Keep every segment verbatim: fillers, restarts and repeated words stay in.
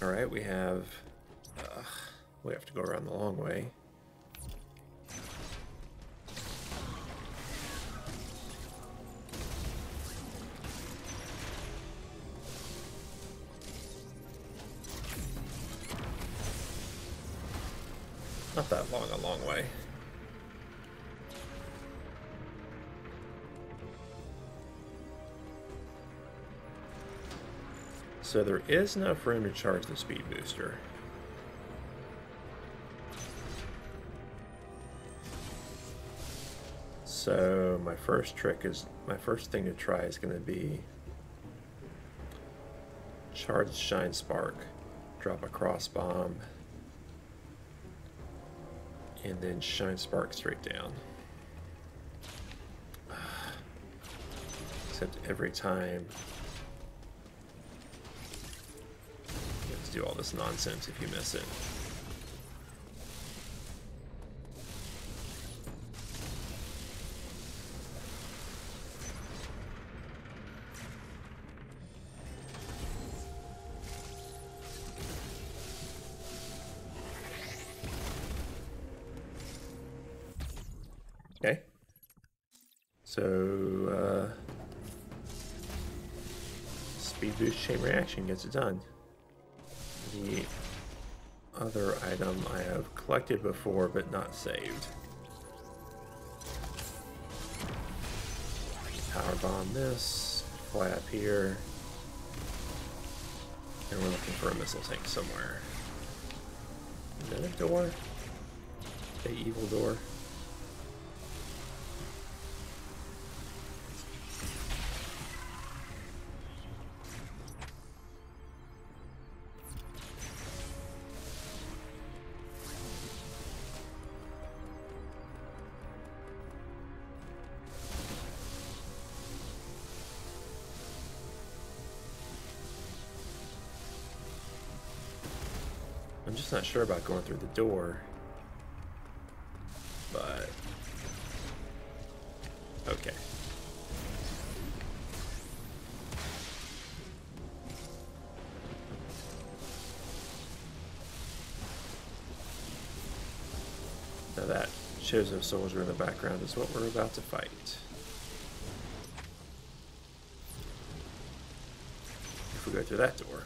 Alright, we have... Uh, we have to go around the long way. Not that long, a long way. So there is enough room to charge the speed booster. So my first trick is, my first thing to try is going to be charge Shine Spark, drop a cross bomb, and then Shine Spark straight down. Except every time you have to do all this nonsense if you miss it. Okay, so uh, speed boost chain reaction gets it done. The other item I have collected before but not saved. Power bomb this, fly up here, and we're looking for a missile tank somewhere. Another door? The evil door. I'm just not sure about going through the door, but okay. Now that Chozo soldier in the background is what we're about to fight. If we go through that door.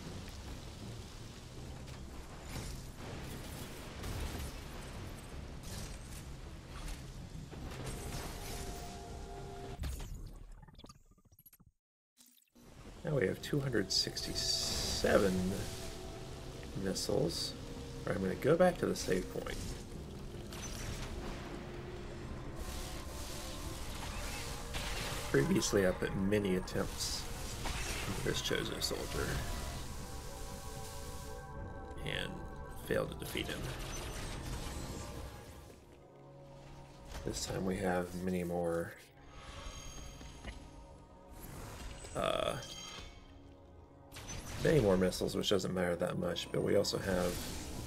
Now we have two hundred sixty-seven missiles. All right, I'm going to go back to the save point. Previously, I put many attempts into this Chozo soldier and failed to defeat him. This time we have many more uh, many more missiles, which doesn't matter that much, but we also have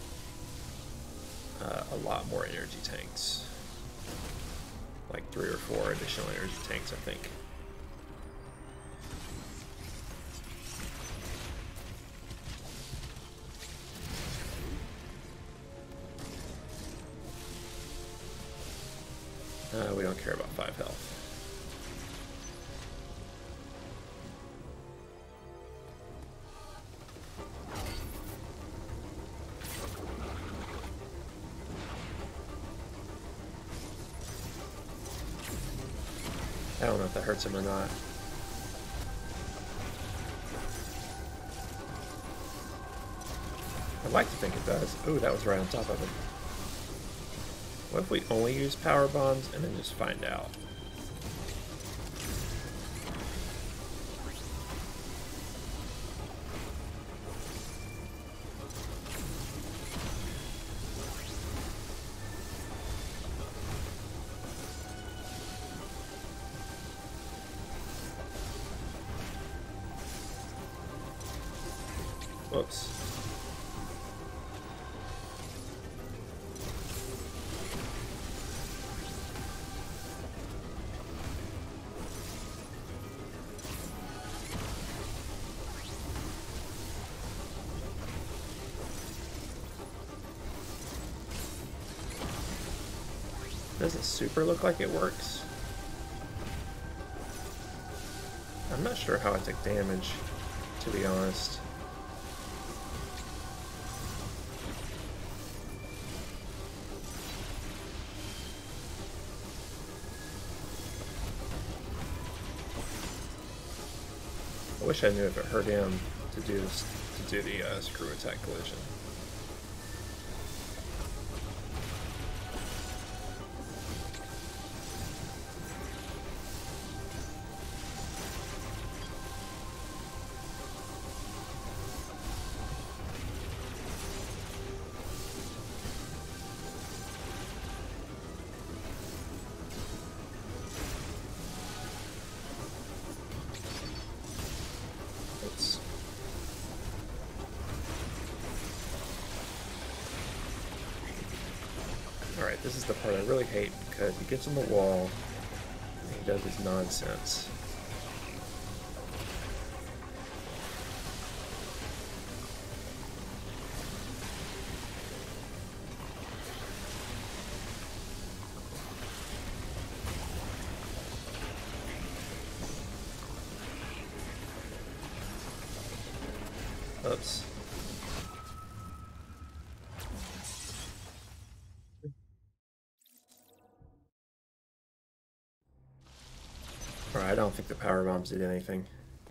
uh, a lot more energy tanks. Like three or four additional energy tanks, I think. Uh, we don't care about five health. I don't know if that hurts him or not. I'd like to think it does. Ooh, that was right on top of him. What if we only use power bombs and then just find out? Whoops. doesn't super look like it works. I'm not sure how I took damage, to be honest. I wish I knew if it hurt him to do this, to do the uh, screw attack collision. Alright, this is the part I really hate, because he gets on the wall and he does his nonsense. Oops. Alright, I don't think the power bombs did anything.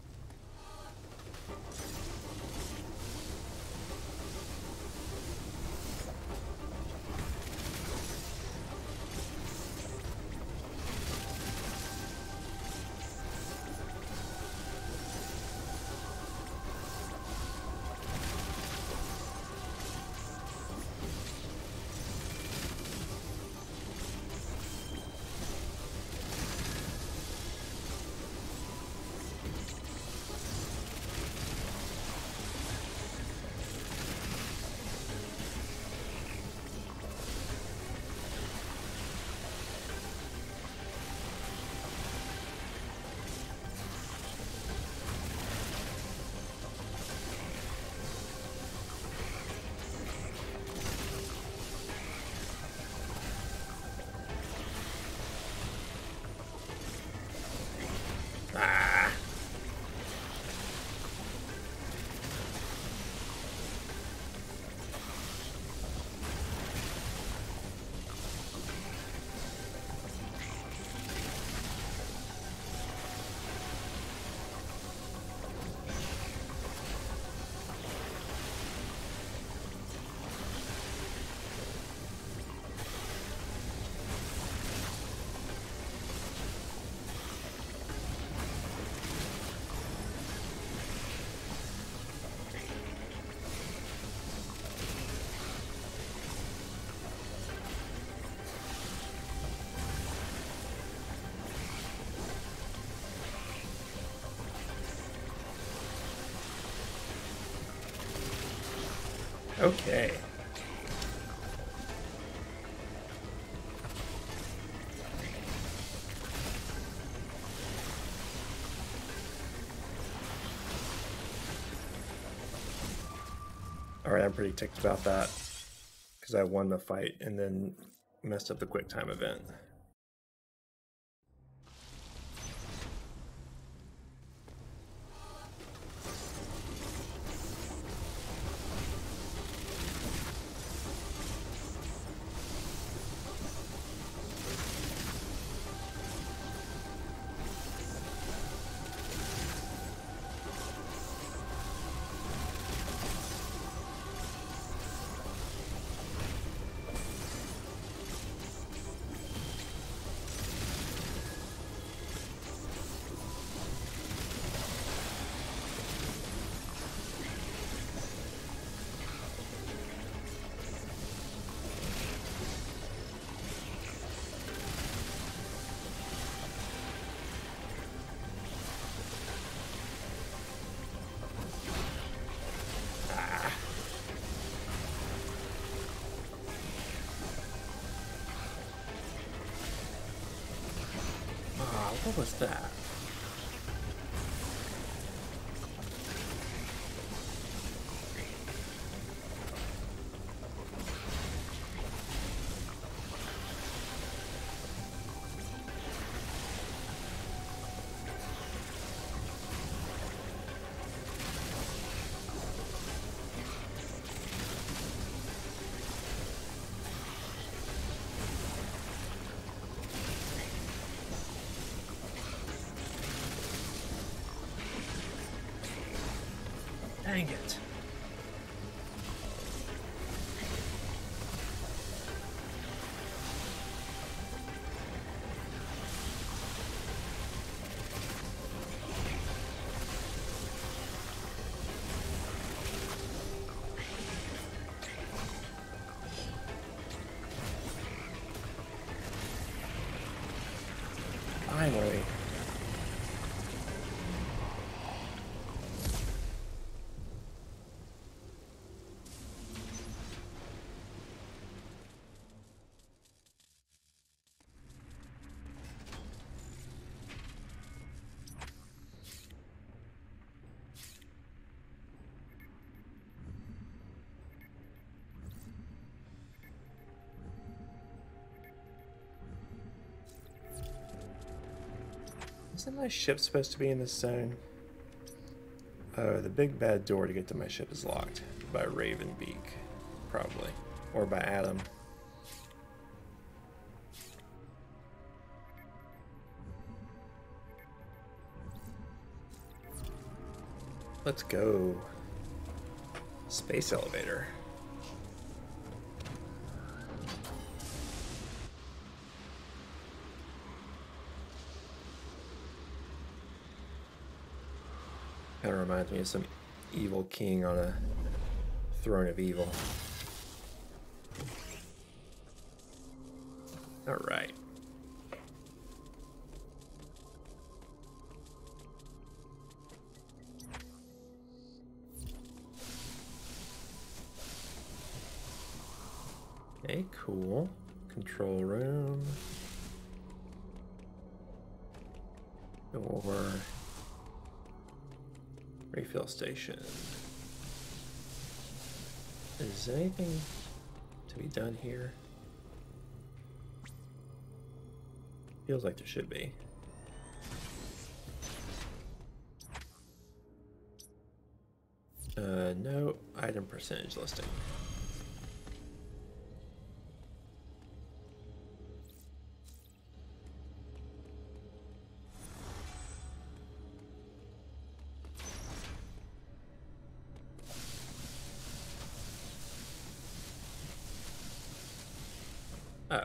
Okay. Alright, I'm pretty ticked about that, because I won the fight and then messed up the quick time event. What was that? Isn't my ship supposed to be in this zone? Oh, the big bad door to get to my ship is locked by Ravenbeak, probably, or by Adam. Let's go. Space elevator. Kind of reminds me of some evil king on a throne of evil. All right. Okay, cool. Control room. Or refill station. Is anything to be done here? Feels like there should be. Uh, no item percentage listing. Oh.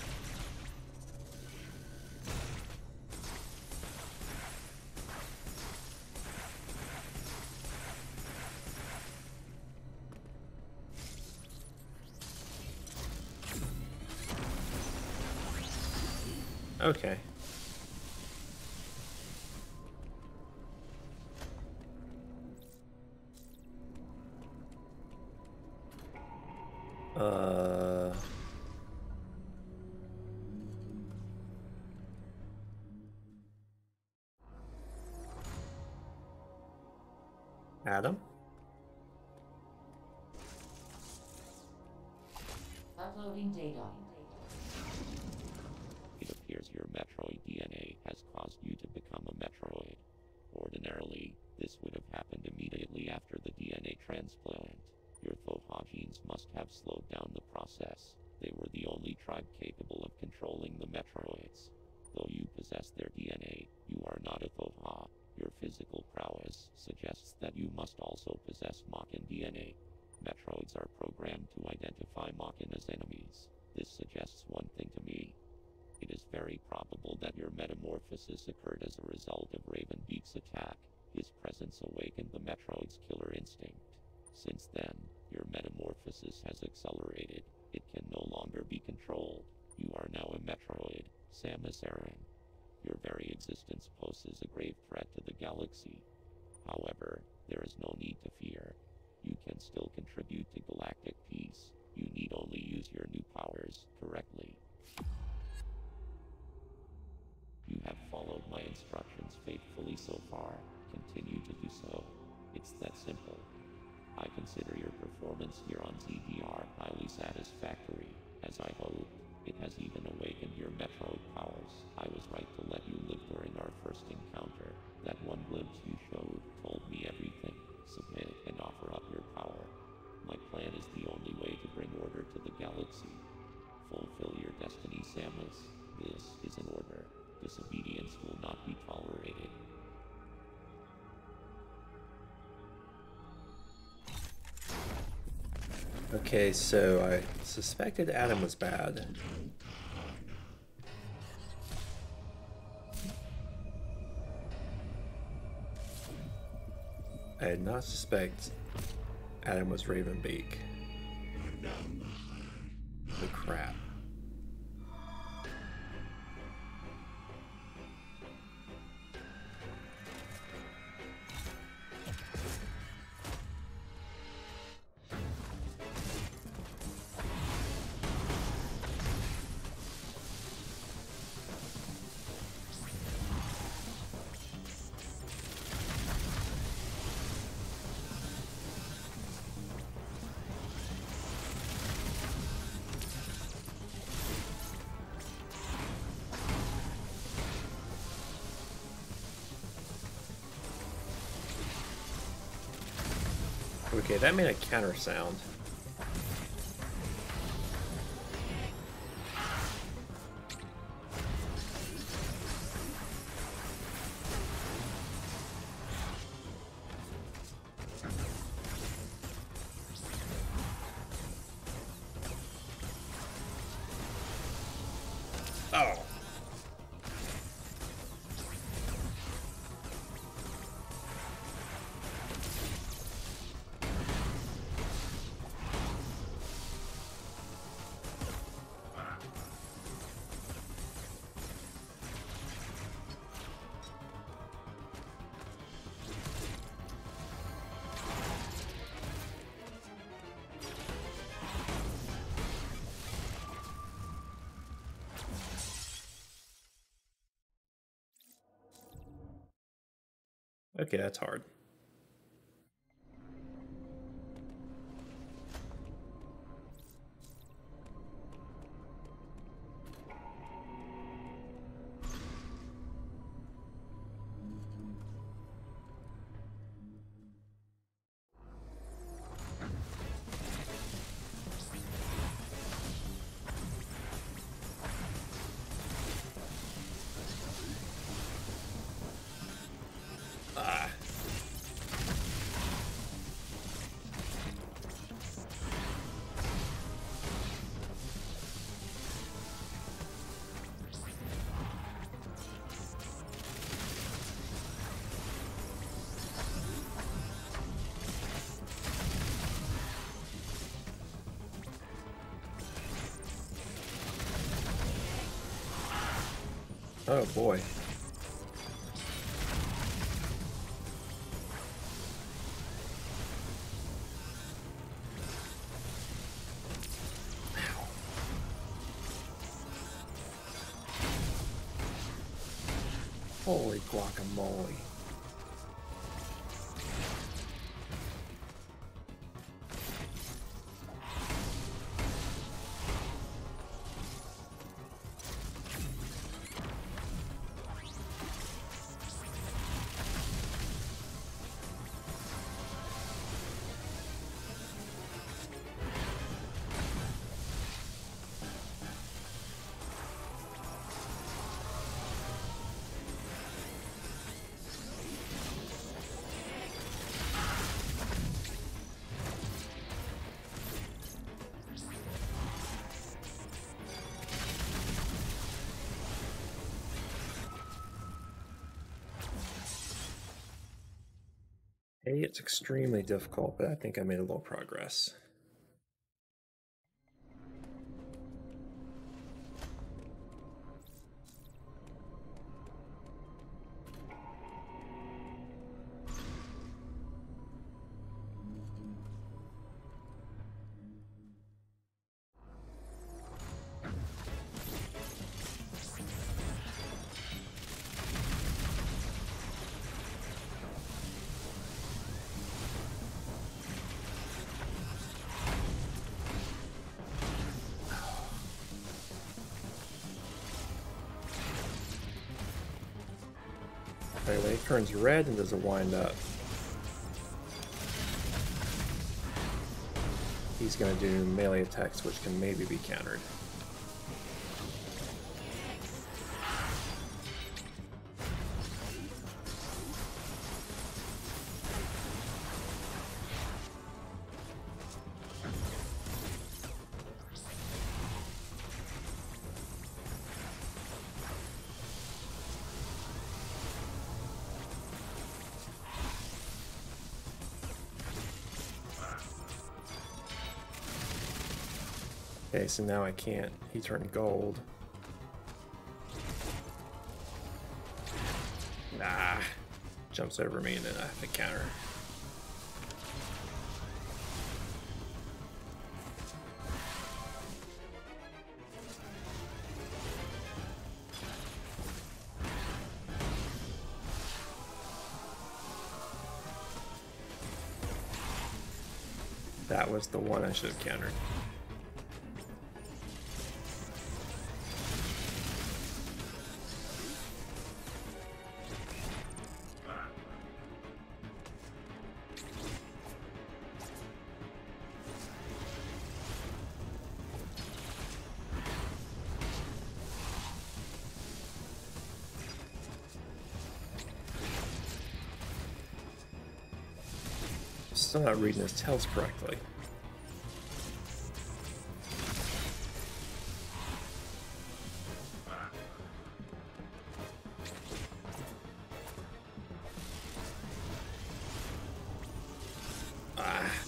Okay. Uh... Adam? Uploading data. It appears your Metroid D N A has caused you to become a Metroid. Ordinarily, this would have happened immediately after the D N A transplant. Your Thoha genes must have slowed down the process. They were the only tribe capable of controlling the Metroids. Though you possess their D N A, you are not a Thoha. Your physical prowess suggests that you must also possess Mockin D N A. Metroids are programmed to identify Mockin as enemies. This suggests one thing to me. It is very probable that your metamorphosis occurred as a result of Ravenbeak's attack. His presence awakened the Metroid's killer instinct. Since then, your metamorphosis has accelerated. It can no longer be controlled. You are now a Metroid, Samus Aran. Your very existence poses a grave threat to the galaxy. However, there is no need to fear. You can still contribute to galactic peace. You need only use your new powers correctly. You have followed my instructions faithfully so far. Continue to do so. It's that simple. I consider your performance here on Z D R highly satisfactory. As I hoped, it has even awakened your Metroid powers. I was right to let you live during our first encounter. That one glimpse you showed told me everything. Submit and offer up your power. My plan is the only way to bring order to the galaxy. Fulfill your destiny, Samus. This is an order. Disobedience will not be tolerated. Okay, so I suspected Adam was bad. I did not suspect Adam was Ravenbeak. The crap. Okay, that made a counter sound. Oh. Okay, that's hard. Ah. Oh boy. Holy guacamole. Hey, it's extremely difficult, but I think I made a little progress. Okay, when it turns red and does a wind up, he's going to do melee attacks, which can maybe be countered. Okay, so now I can't. He turned gold. Nah. Jumps over me and then I have to counter. That was the one I should have countered. still not reading his tells correctly. Ah.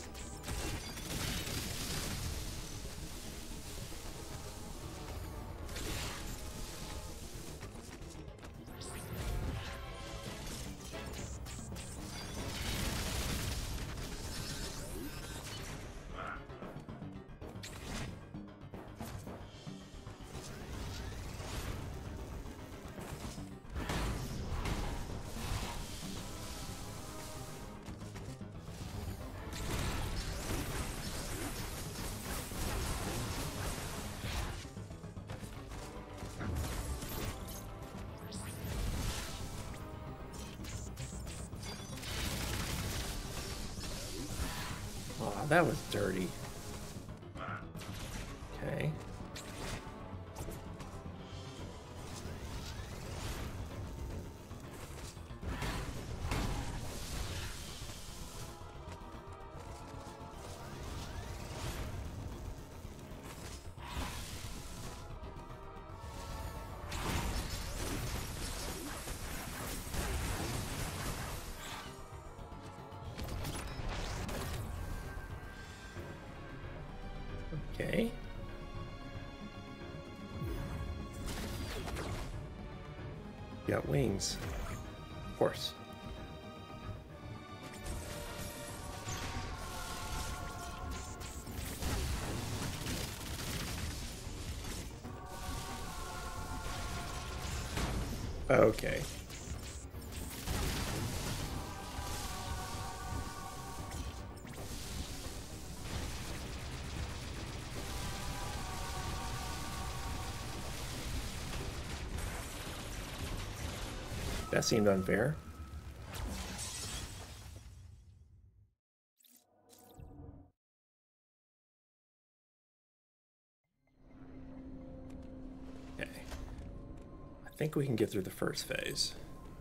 Aw, that was dirty. Okay. Okay. You got wings. Of course. Okay. That seemed unfair. Okay. I think we can get through the first phase.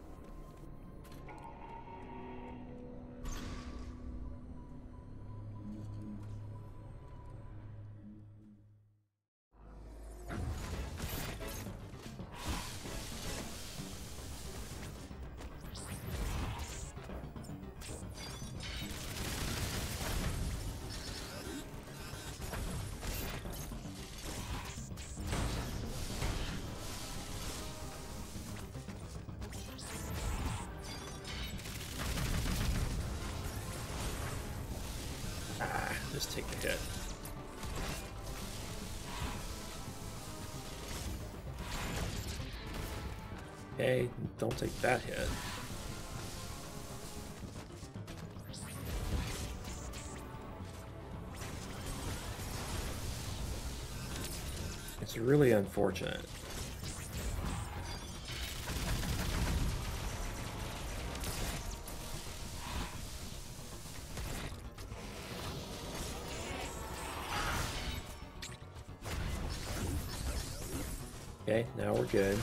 Ah, just take the hit. Okay, don't take that hit. It's really unfortunate. Okay, now we're good.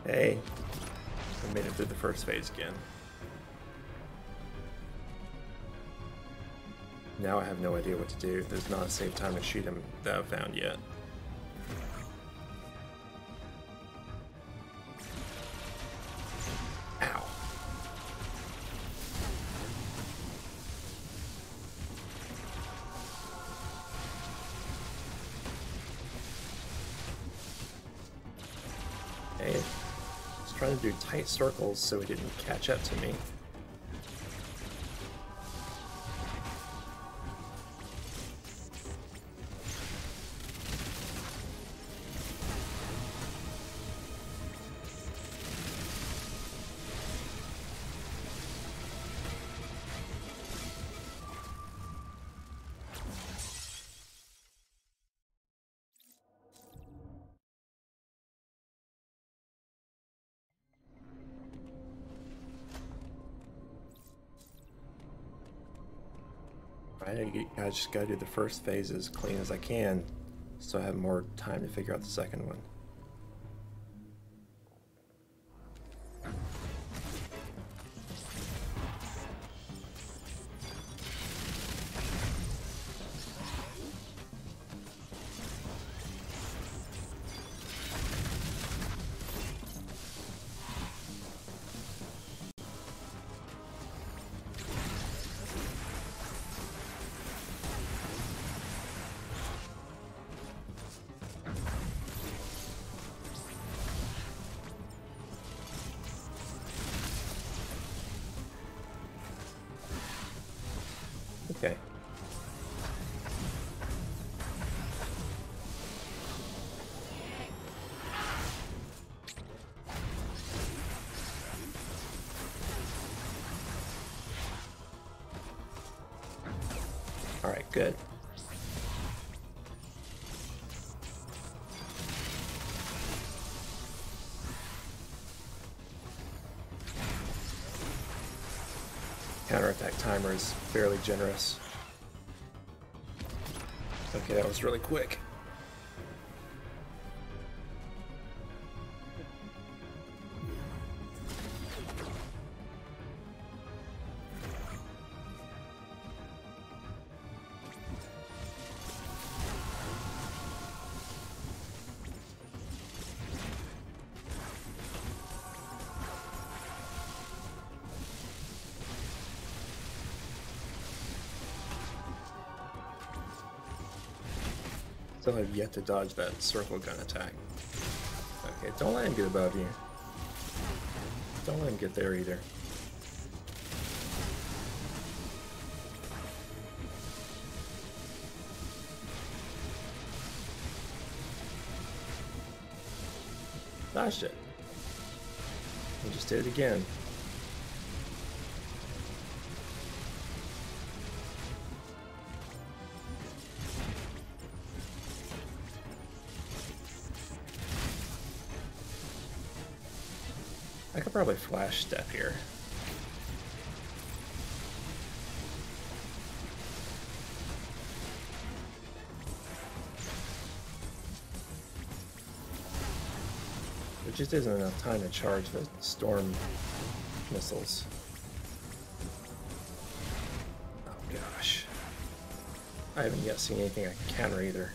Hey, I made it through the first phase again. Now I have no idea what to do. There's not a safe time to shoot him that I've found yet. Ow. Hey, I was trying to do tight circles so he didn't catch up to me. I, I just gotta do the first phase as clean as I can, so I have more time to figure out the second one. Okay. All right, good. Counterattack timer is fairly generous. Okay, that was really quick. Still have yet to dodge that circle gun attack. Okay, don't let him get above you. Don't let him get there either. Dodged it. He just did it again. I could probably flash step here. There just isn't enough time to charge the storm missiles. Oh gosh. I haven't yet seen anything I can counter either.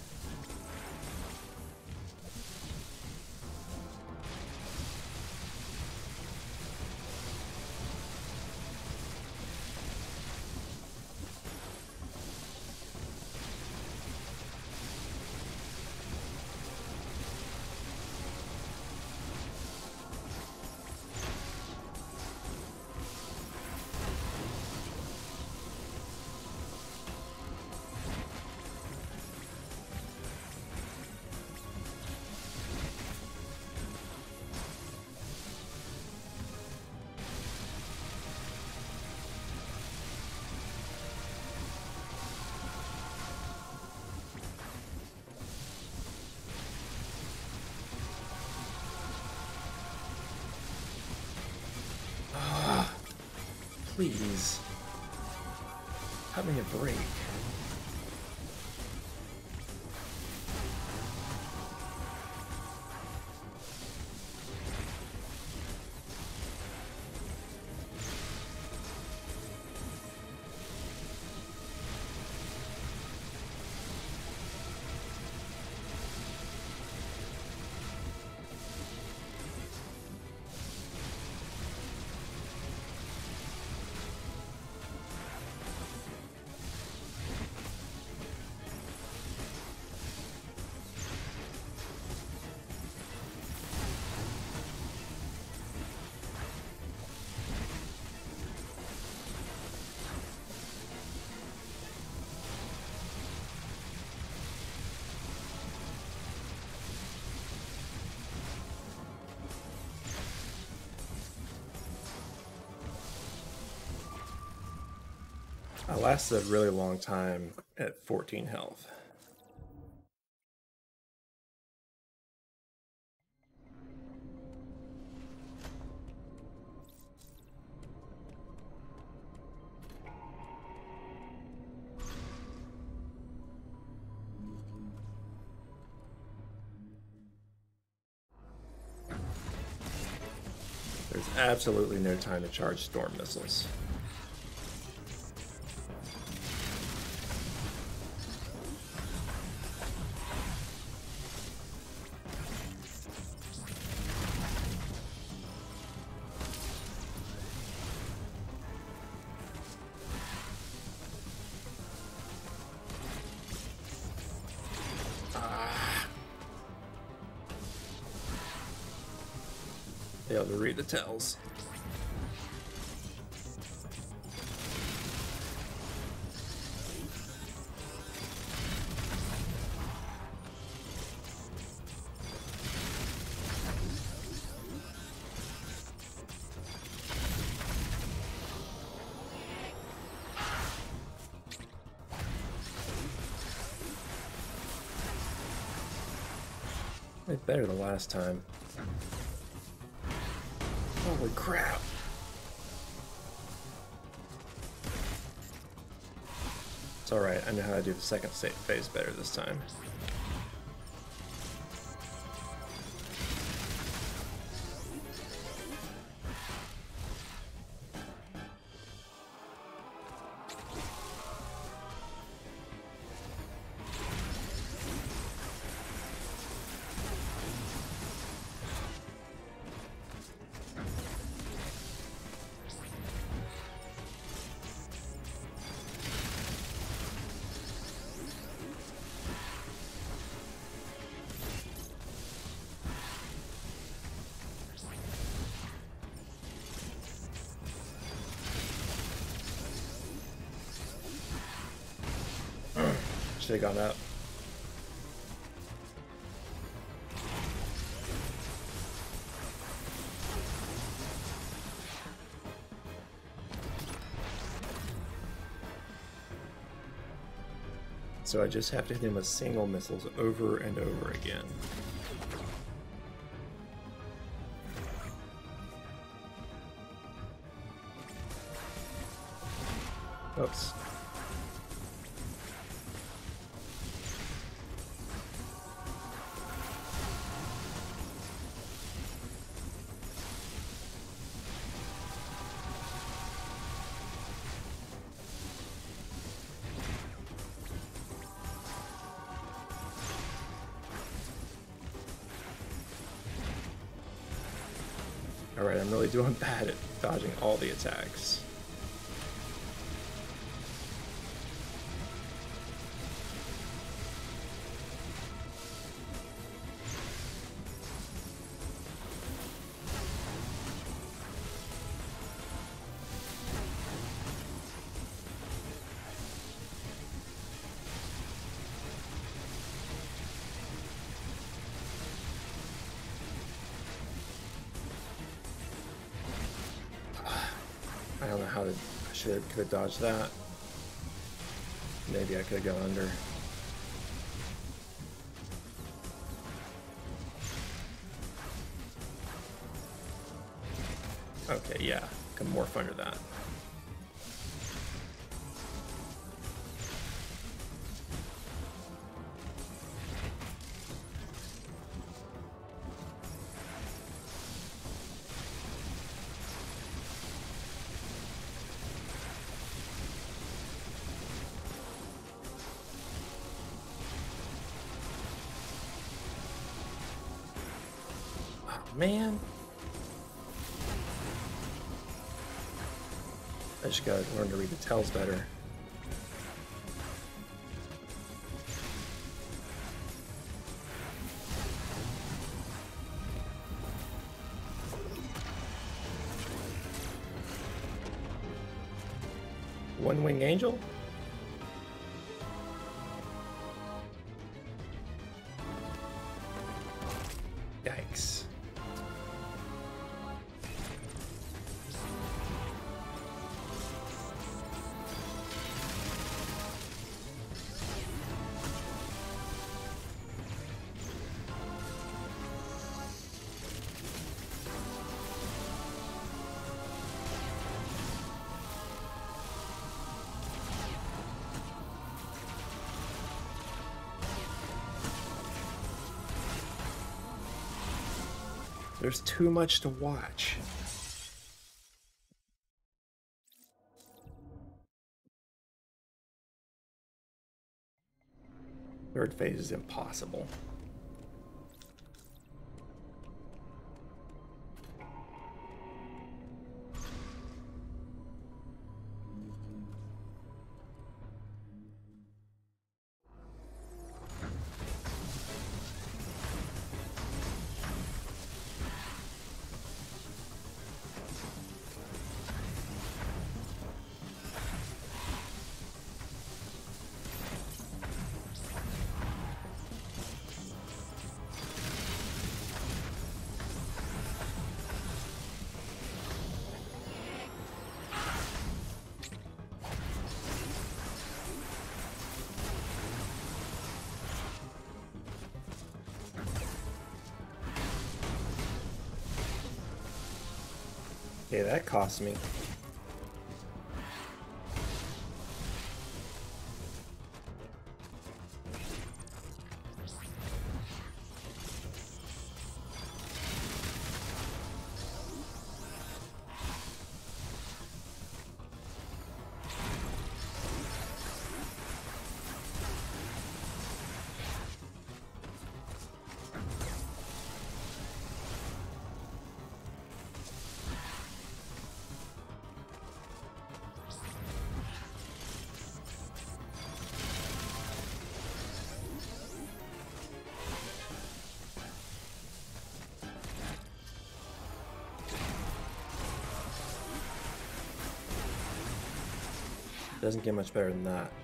Please. Cut me a break. I lasted a really long time at fourteen health. There's absolutely no time to charge storm missiles. Be able to read the tells. Way better than last time. Holy crap. It's alright, I know how to do the second phase better this time. Should have gone up. So I just have to hit him with single missiles over and over again. Oops. Alright, I'm really doing bad at dodging all the attacks. I don't know how to, I should have, could have dodged that. Maybe I could have gone under. Okay, yeah, can morph under that. Man, I just gotta learn to read the tells better. One wing angel? Yikes. There's too much to watch. Third phase is impossible. Okay, that cost me. Doesn't get much better than that.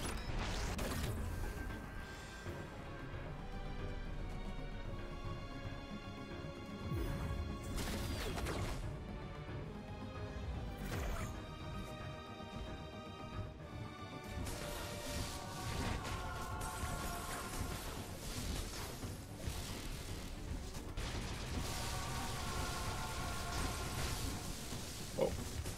Oh.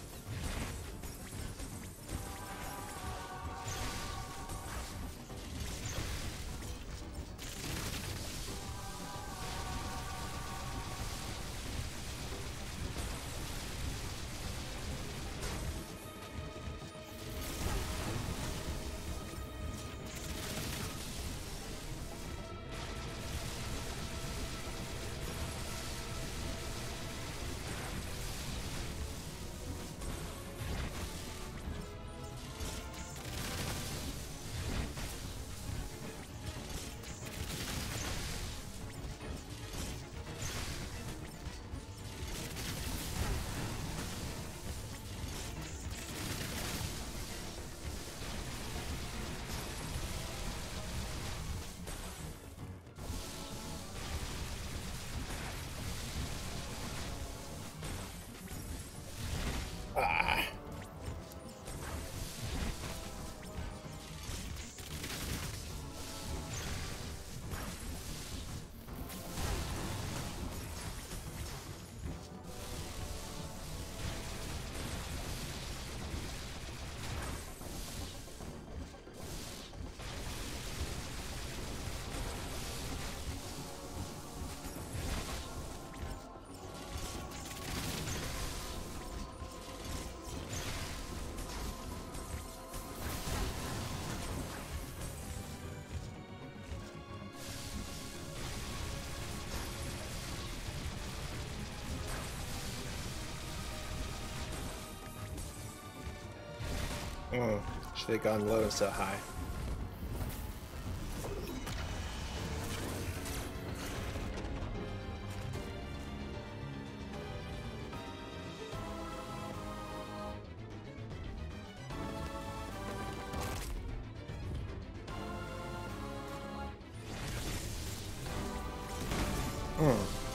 Ah. Mm, should have gone low instead of high. Mm.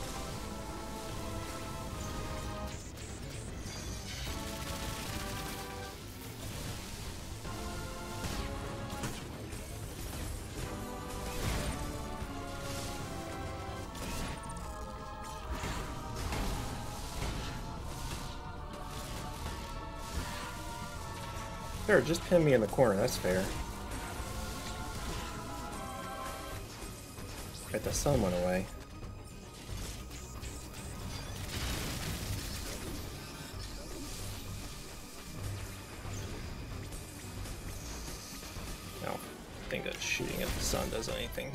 Sure, just pin me in the corner, that's fair. Right, the sun went away. sun does anything.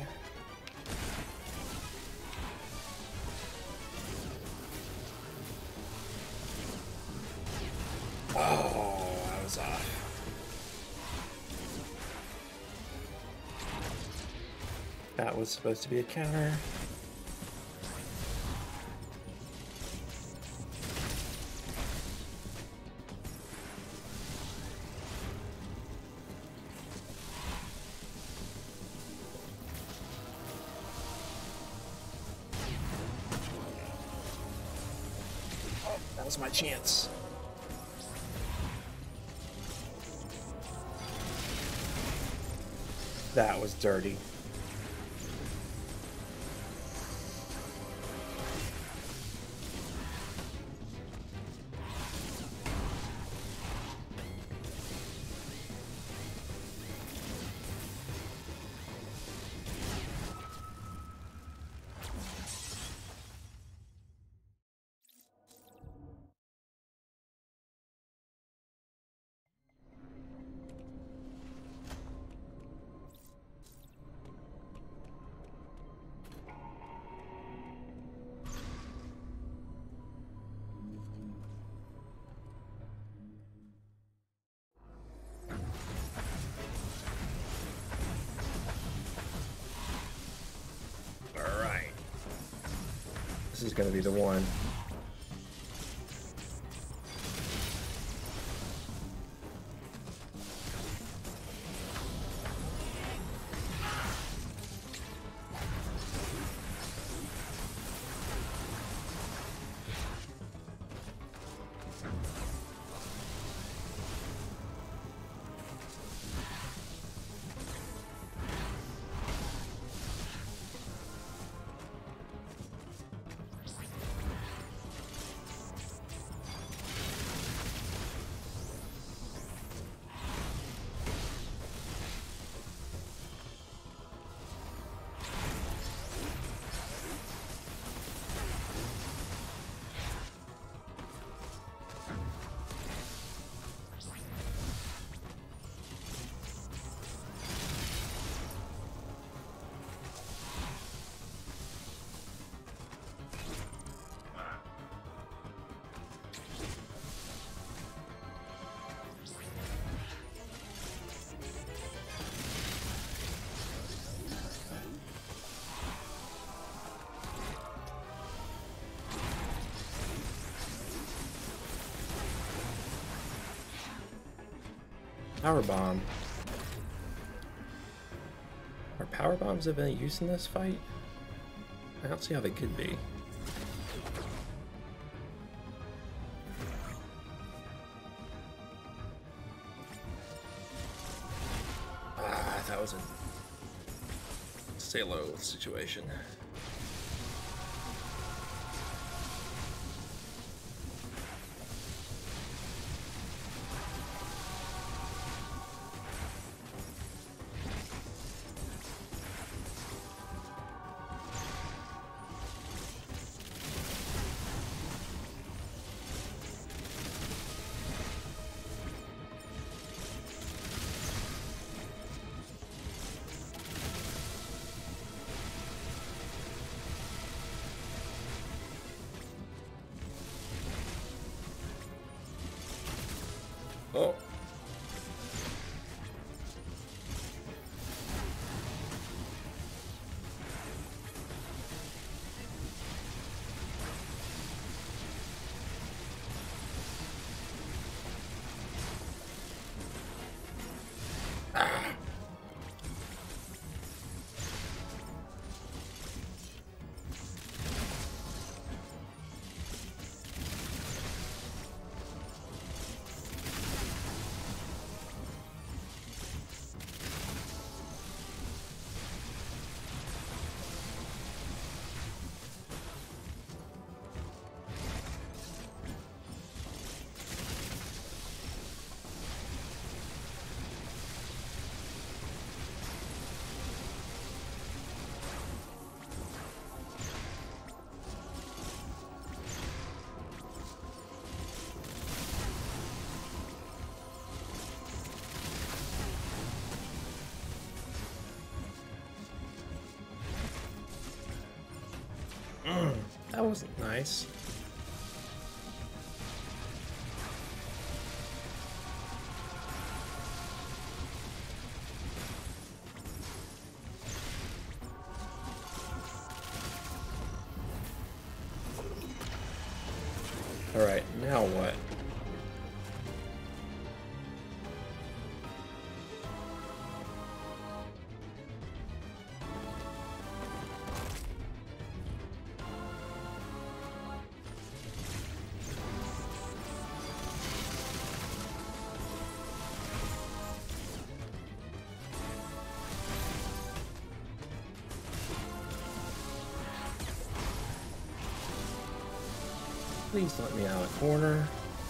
Oh, I was off. That was supposed to be a counter. Oh, that was my chance. That was dirty. This is going to be the one. Power bomb. Are power bombs of any use in this fight? I don't see how they could be. Ah, that was a stay low situation. Mm, that wasn't nice. Alright, now what? Please let me out of the corner.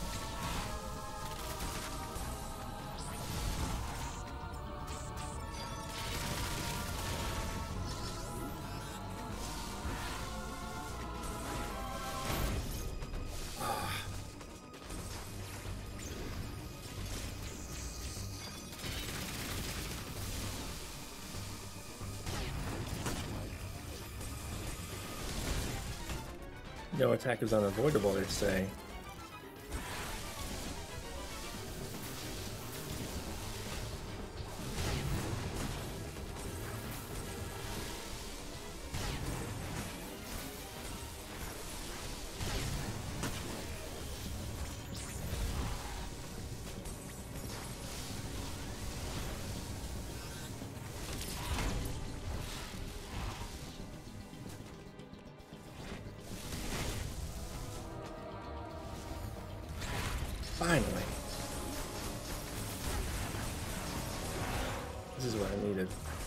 No attack is unavoidable, they say. Finally. This is what I needed.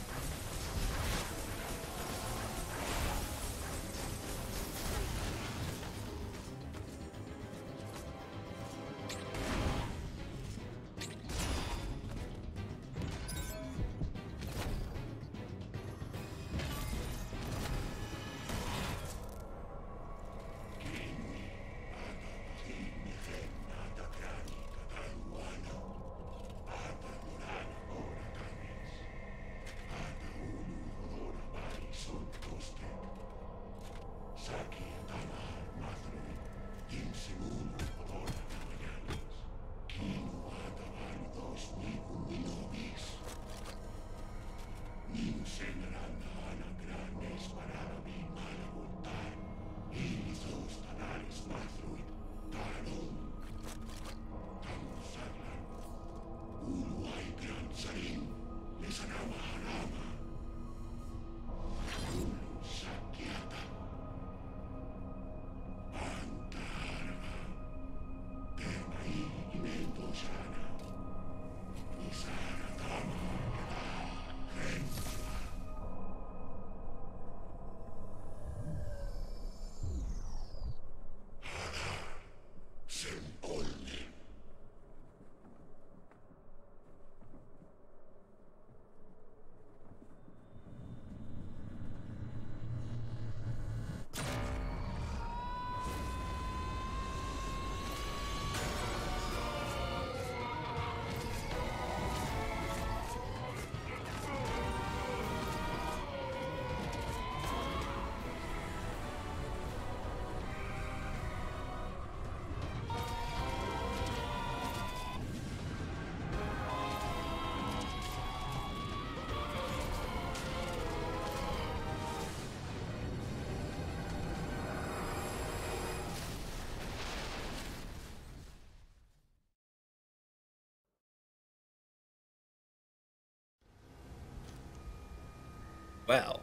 Well.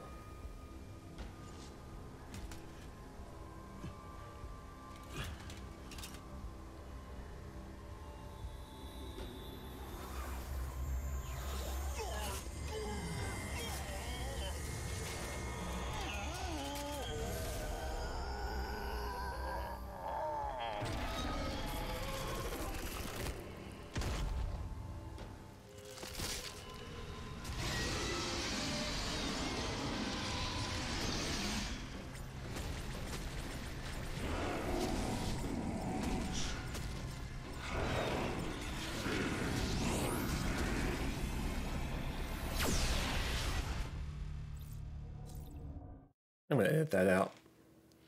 I'm gonna edit that out.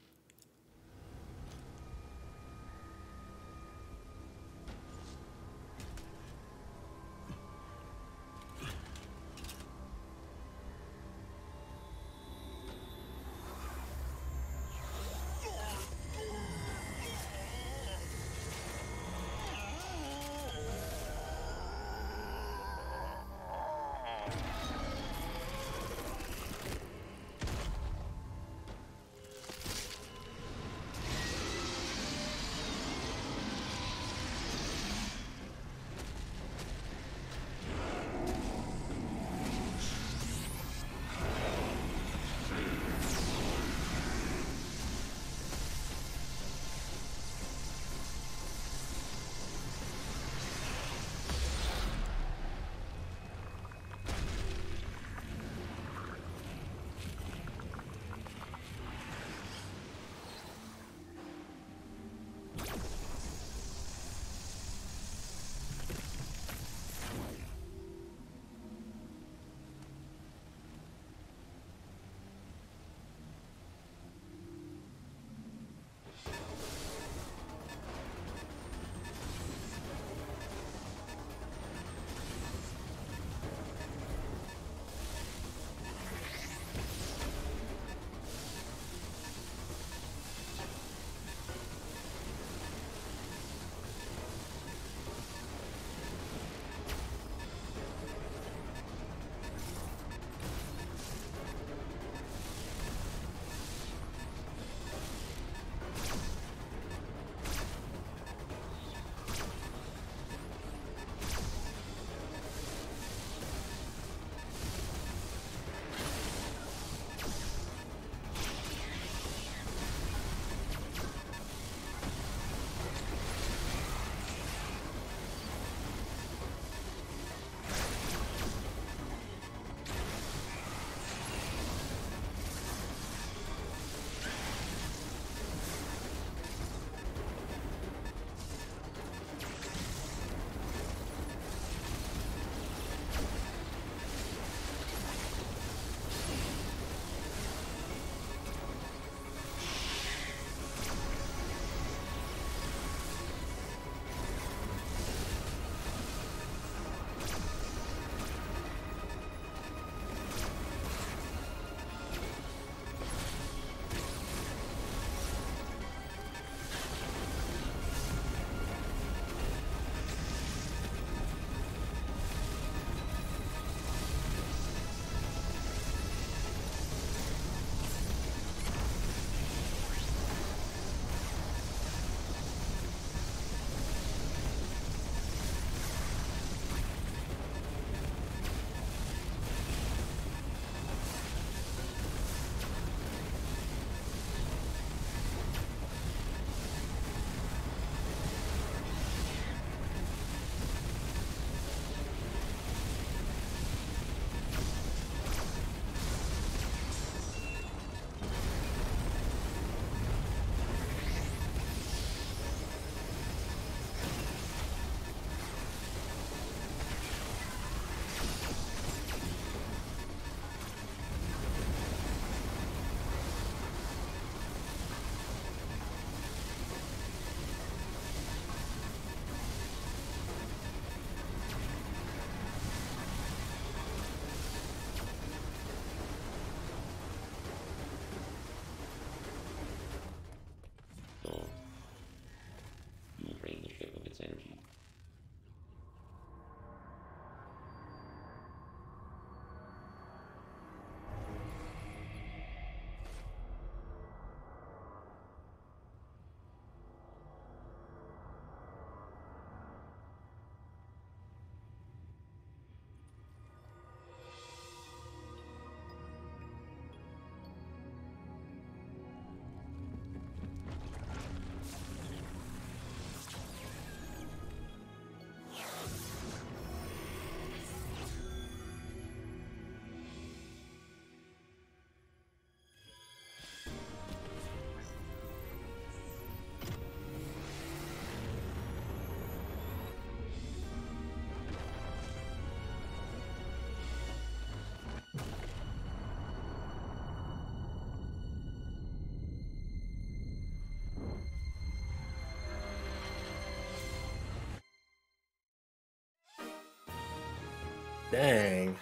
Dang.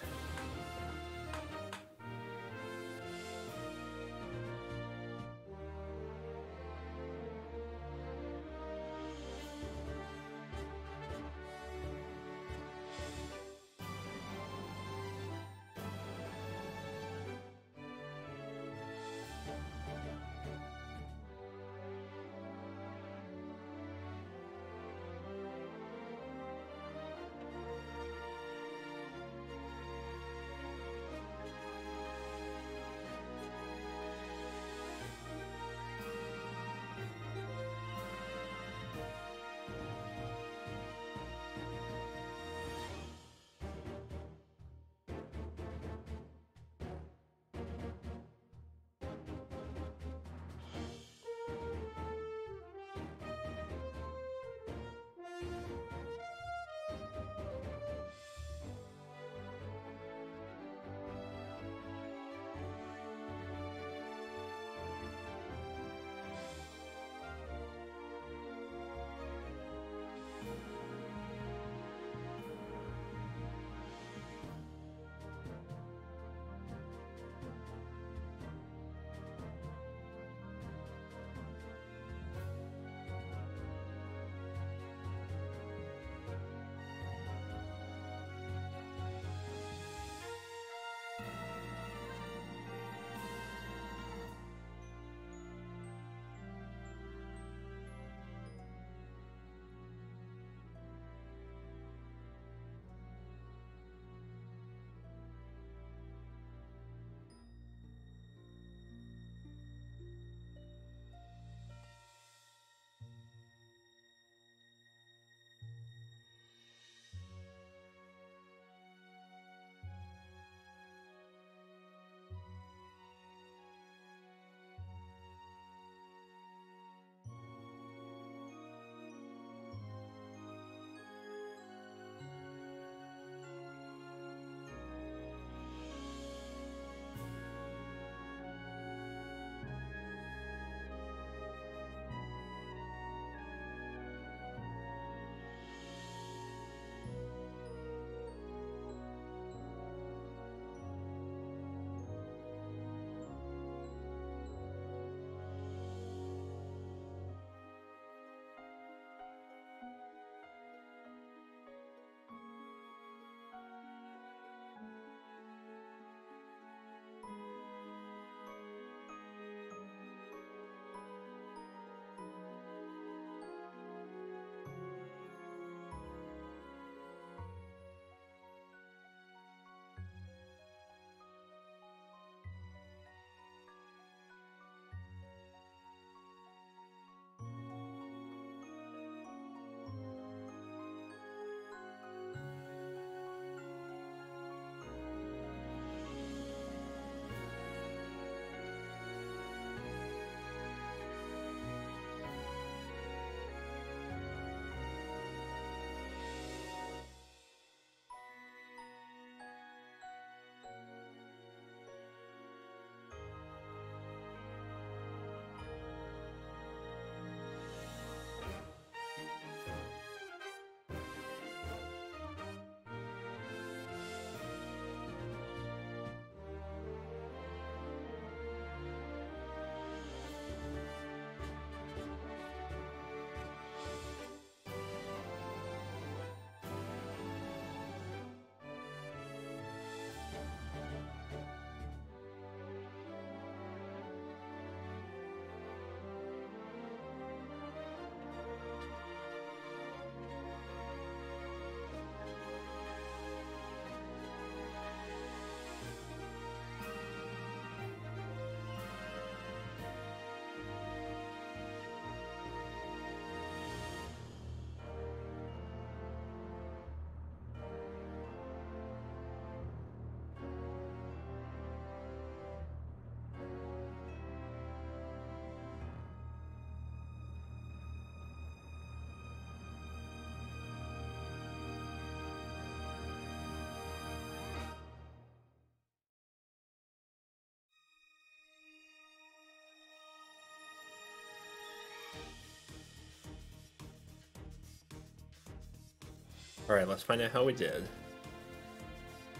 Alright, let's find out how we did.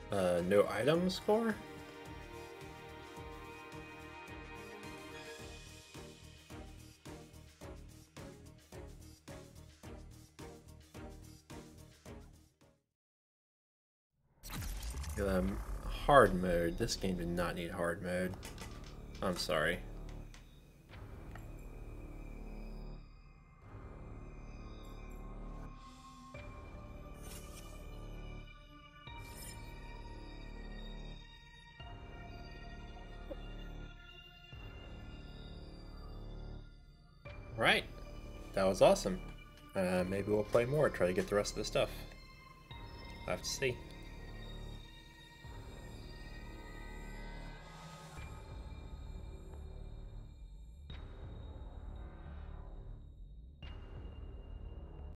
Uh, no item score? Um, hard mode. This game did not need hard mode. I'm sorry. Right. That was awesome. Uh, maybe we'll play more, try to get the rest of the stuff. I'll have to see.